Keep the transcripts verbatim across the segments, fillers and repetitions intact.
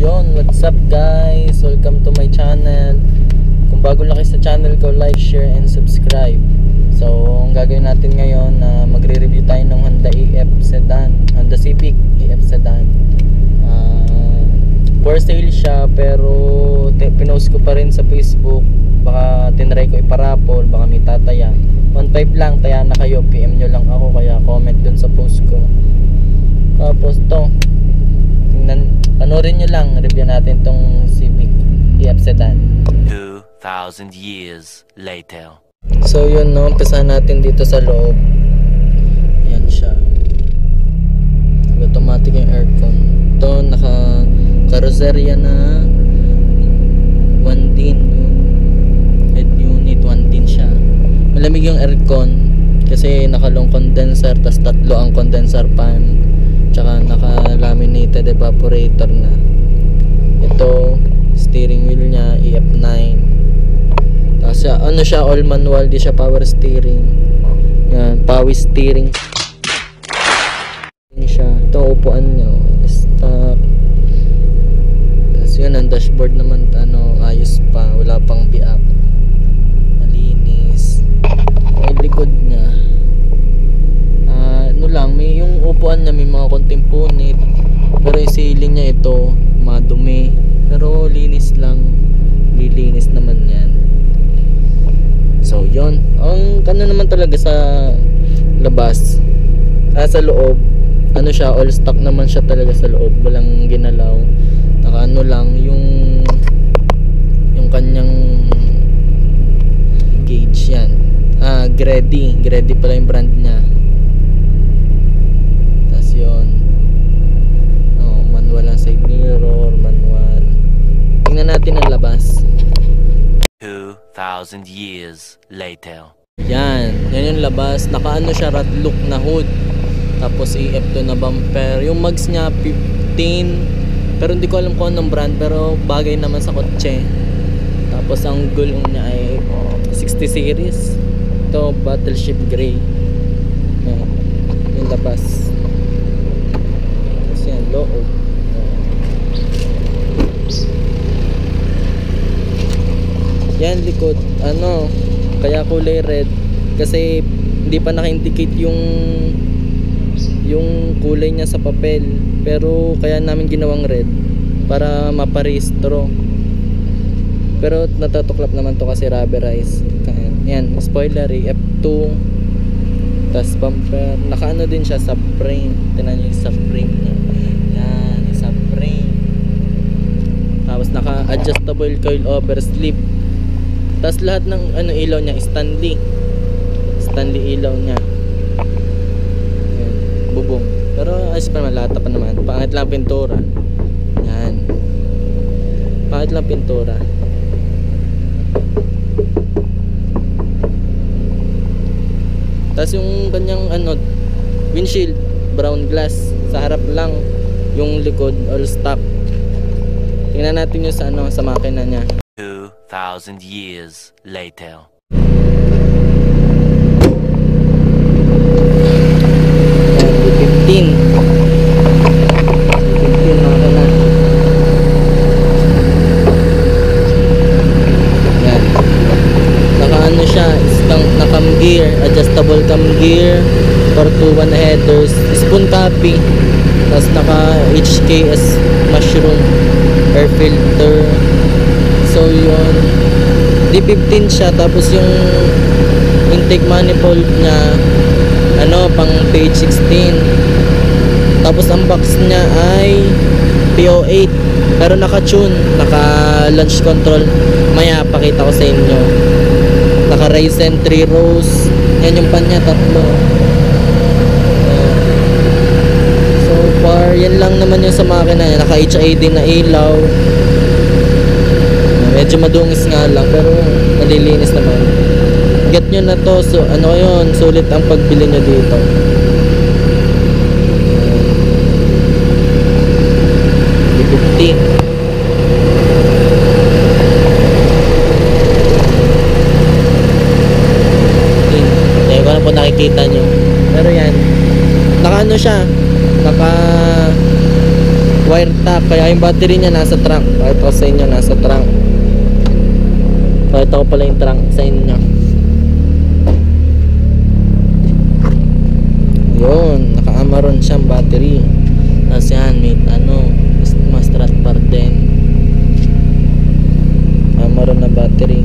Yon, what's up guys? Welcome to my channel. Kung bago lang kayo sa channel ko, like, share, and subscribe. So, ang gagawin natin ngayon na uh, magre-review tayo ng Honda E F Sedan, Honda Civic E F Sedan. Uh, for sale siya, pero pinost ko pa rin sa Facebook. Baka tinry ko iparapol, baka may tataya. one five lang, taya na kayo, P M nyo lang ako, kaya comment dun sa post ko. Tapos to, tingnan, panoorin nyo lang, review natin tong Civic E F Sedan. two thousand years later. So yun, no, umpisahan natin dito sa loob. Yan siya, automatic yung aircon. Ito, naka carrosseria na one tin, head unit one tin siya. Malamig yung aircon kasi naka long condenser, tas tatlo ang condenser fan, tsaka naka laminated evaporator na. Ito, steering wheel nya E F nine. Tapos ano siya, all manual, di siya power steering. Yan, power steering siya. Ito, upuan nya, stock. Tapos yun, ang dashboard naman, ano, ayos pa, wala pang biak, malinis. May likod nya, uh, ano lang, may yung upuan nya may mga konting punit, pero yung ceiling nya ito madumi, pero linis lang, lilinis naman yan. So yon, ang ano naman talaga sa labas, ah, sa loob, ano siya, all stock naman siya talaga sa loob, walang ginalaw. Naka ano lang yung yung kanyang gauge yan, ah, Grady, Grady pala yung brand nya. Tas yun, oh, manual ang side mirror, manual. Tingnan natin ang labas. two thousand years later. Yan, yan yung labas. Nakaano siya, rad look na hood, tapos E F two na bumper. Yung mags nya fifteen, pero hindi ko alam kung anong brand, pero bagay naman sa kotse. Tapos ang gulong nya ay sixty series. Ito, Battleship Gray. Yan, yung labas. Tapos yan, loob. Yan, likod, ano, kaya kulay red kasi hindi pa naka-indicate yung yung kulay niya sa papel, pero kaya namin ginawang red para maparehistro. Pero natatuklap naman to kasi rubberized. Yan, spoiler E F two, tas bumper, nakaano din siya sa frame. Tingnan niyo yung sa frame niya. Yan, yung sa frame. Tapos naka adjustable coil over sleeve. Tas lahat ng ano ilaw niya Stanley. Stanley ilaw niya. Yan, bubong. Pero ayos pa naman, lata pa naman. Pangit lang pintura. Yan. Pangit lang pintura. Tas yung kanyang ano, windshield, brown glass. Sa harap lang. Yung likod, all stock. Tingnan natin yung sa ano, sa makina niya. two thousand years later. fifteen fifteen makina. Yan, naka ano siya, isang na cam gear, adjustable cam gear, four two one headers, spoon copy, tapos naka H K S mushroom air filter. So yun, D fifteen siya. Tapos yung intake manifold nya, ano, pang page sixteen. Tapos ang box nya ay P O eight, pero naka-tune, naka-launch control. Maya pakita ko sa inyo. Naka-Ryzen three rows. Yan yung pan nya, tatlo. So far, yan lang naman yung sa makina niya. Naka-H I D na ilaw. Medyo madungis nga lang, pero malilinis naman. Get nyo na to. So ano yun, sulit ang pagbili nyo dito. D fifteen. Hindi ko na po nakikita nyo, pero yan, naka ano siya, naka wire tap. Kaya yung battery niya nasa trunk. Pakita ko sa inyo, nasa trunk. Pakita ko pala yung trunk sa inyo. Yun, naka-Amaron siyang battery. Tapos yan, may ano, Strat bar din. Amaron na battery.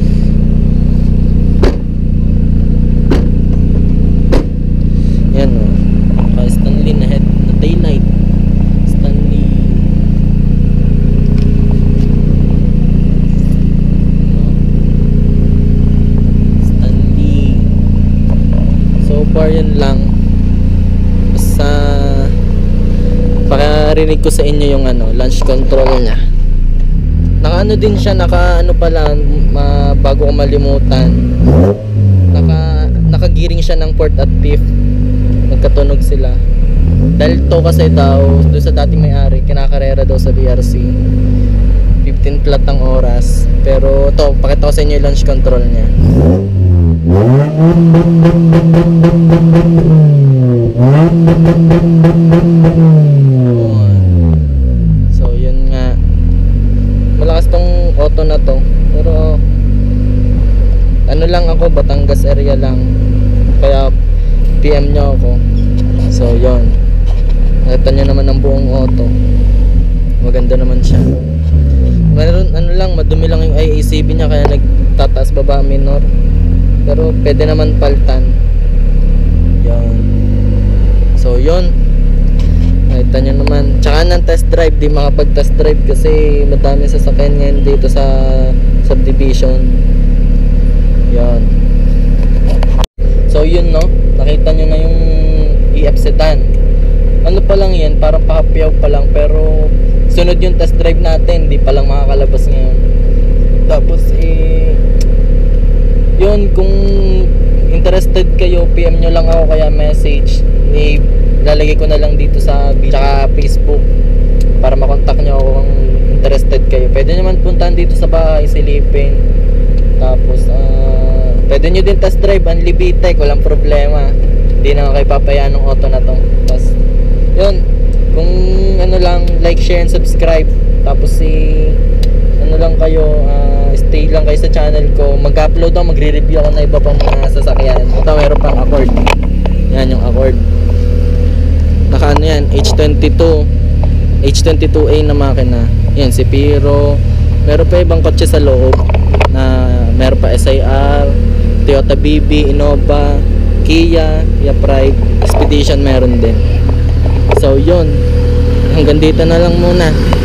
Yan o. Oh. Stanley na head na taillight. Stanley. Stanley. So far yan lang. Sa pakarinig ko sa inyo yung ano, launch control niya. Naka ano din siya, naka ano pala, ma, bago ko malimutan. Naka nakagiring siya ng port at fifth. Magkatunog sila. Dahil to kasi daw, doon sa dating may-ari, kinakarera daw sa B R C. fifteen flat ang oras. Pero to, pakita ko sa inyo yung launch control niya. So yun nga, malakas tong auto na to. Pero ano lang ako, Batangas area lang, kaya P M nyo ako. So yun, nakita nyo naman ang buong auto. Maganda naman siya. Meron ano lang, madumi lang yung I A C B niya, kaya nagtataas baba minor. Pero pwede naman paltan. Yun. So yun, nakita nyo naman. Tsaka ng test drive, di makapag test drive kasi madami sasakyan ngayon dito sa subdivision. Yun. So yun, no, nakita nyo na yung E F sedan. Ano pa lang yan, parang pakapyaw pa lang, pero sunod yung test drive natin, di pa lang makakalabas ngayon. Tapos eh yun, kung interested kayo, P M nyo lang ako, kaya message. I lalagay ko na lang dito sa tsaka Facebook para makontak nyo ako kung interested kayo. Pwede naman puntahan dito sa bahay, silipin. Tapos uh, pwede nyo din test drive ang Libitec, walang problema. Hindi na kayo papayaan ng auto na to. Tapos yun, kung ano lang, like, share and subscribe. Tapos si ano lang kayo, uh, stay lang kayo sa channel ko. Mag-upload ako, magre-review ako na iba pang mga sasakyan. Ito, meron pang Accord. Yan yung Accord. Naka ano yan, H twenty-two H twenty-two A na makina. Yan, si Piro. Meron pa ibang kotse sa loob na meron pa S I R, Toyota B B, Innova, Kia, Kia Pride, Expedition meron din. So yun, hanggang dito na lang muna.